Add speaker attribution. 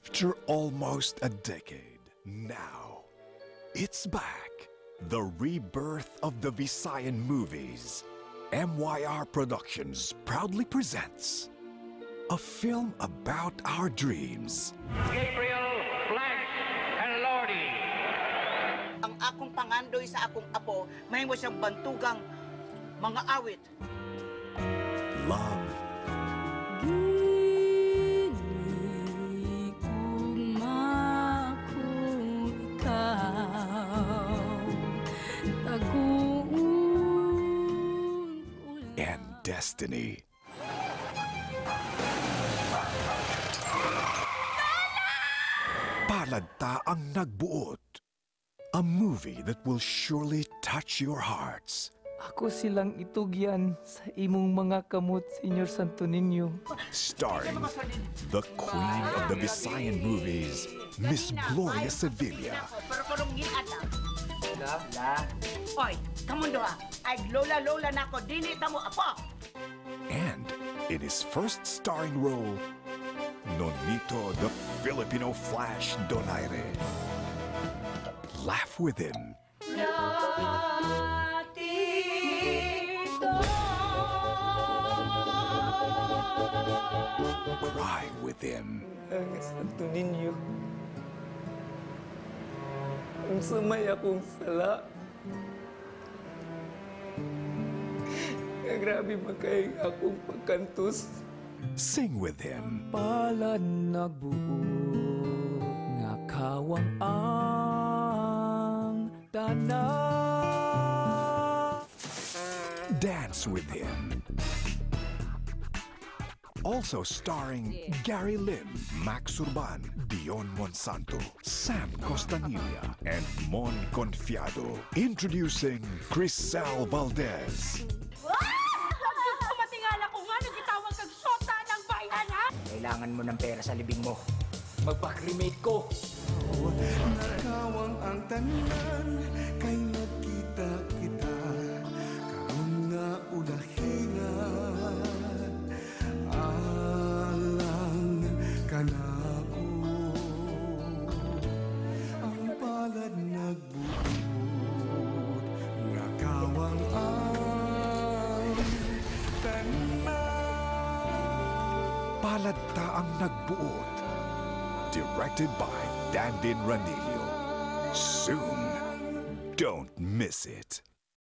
Speaker 1: After almost a decade, now, it's back. The rebirth of the Visayan movies. MYR Productions proudly presents a film about our dreams.
Speaker 2: Gabriel, Blanche, and Lordy.
Speaker 3: Ang akong pangandoy sa akong apo, may mo siyang bantugang mga awit.
Speaker 1: Love. And destiny. Palad Ta Ang Nagbuot. A movie that will surely touch your hearts.
Speaker 4: Ako silang itugyan sa imong mga kamot, Senyor Santo Niño.
Speaker 1: Starring the queen of the Visayan movies, Miss Gloria Sevilla.
Speaker 3: Oy, kamundo ay lola na ko, dili tamo apo.
Speaker 1: And in his first starring role, Nonito the Filipino Flash Donaire. Laugh with him. Cry with him.
Speaker 4: Ang Santo Niño. Ang samay akong sala. Grabe magkaing akong pagkantos.
Speaker 1: Sing with him.
Speaker 4: Palad nagbuot nga kawang ang tanan.
Speaker 1: Dance with him. Also starring Gary Lim, Max Urban, Dion Monsanto, Sam Costanilla, and Mon Confiado. Introducing Crisel Valdez.
Speaker 5: Matingala ko nga, nagitawag kag sota ng bayan, ha?
Speaker 6: Kailangan mo ng pera sa libing mo.
Speaker 4: Magpa-cremate ko.
Speaker 7: Nakawang ang tanan, kay nakita kita, karon nga udahingan, alang kanako. Ang palad nagbuot, nakawang ang tanan.
Speaker 1: Palad Ta Ang Nagbuot. Directed by Dandin Ranillo. Soon. Don't miss it.